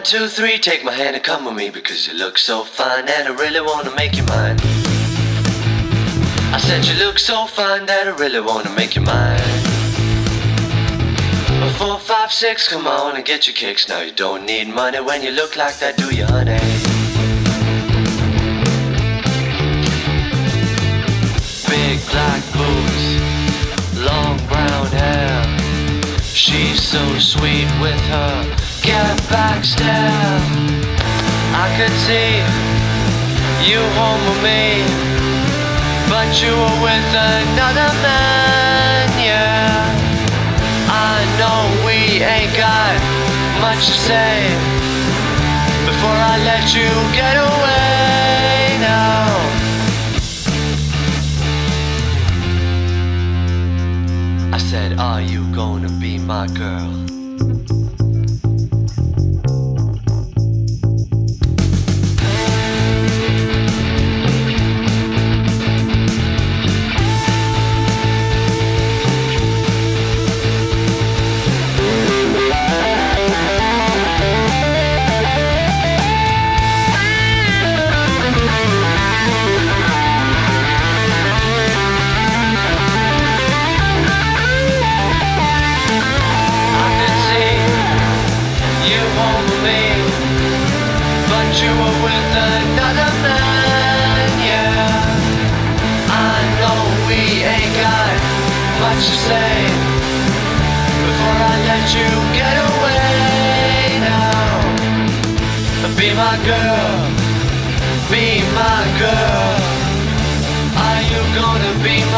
2, 3, take my hand and come with me, because you look so fine and I really wanna make you mine. I said you look so fine that I really wanna make you mine. 4, 5, 6, come on and get your kicks. Now you don't need money when you look like that, do you, honey? Big black boots, long brown hair. She's so sweet with her get back stare. I could see you home with me, but you were with another man, yeah. I know we ain't got much to say before I let you get away now. I said, are you gonna be my girl? You were with another man, yeah. I know we ain't got much to say before I let you get away now. Be my girl, be my girl. Are you gonna be